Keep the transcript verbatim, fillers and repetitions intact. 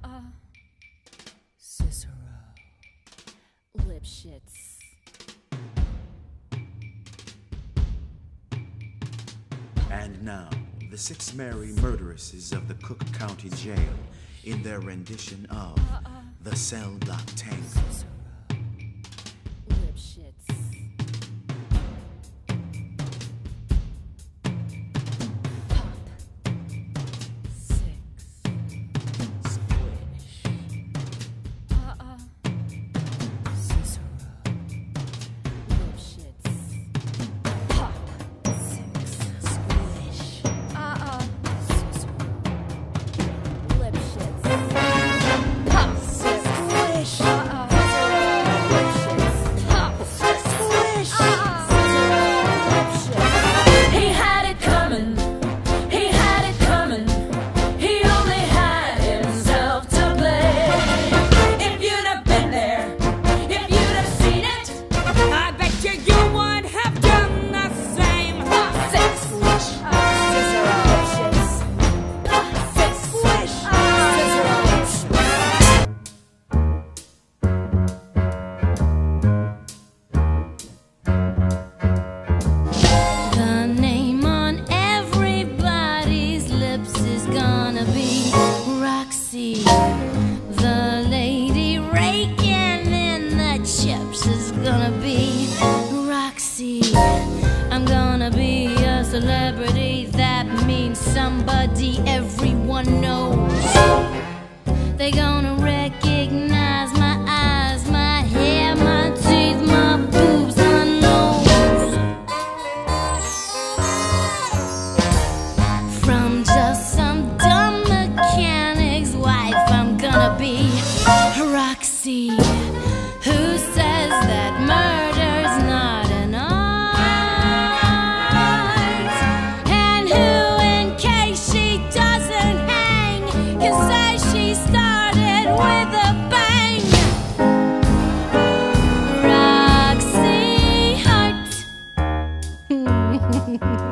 Uh-uh. Cicero. Lipschitz. And now, the six merry murderesses of the Cook County Jail in their rendition of uh-uh. the Cell Block Tango. Cicero. Lipschitz. Roxie, the lady raking in the chips is gonna be Roxie. I'm gonna be a celebrity, that means somebody everyone knows. They gonna recognize my eyes, my hair, my teeth, my boobs, my nose. From just some dumb mechanic's wife, I'm gonna be Roxie, who says that murder's not an art, and who, in case she doesn't hang, can say she started with a bang. Roxie Hart.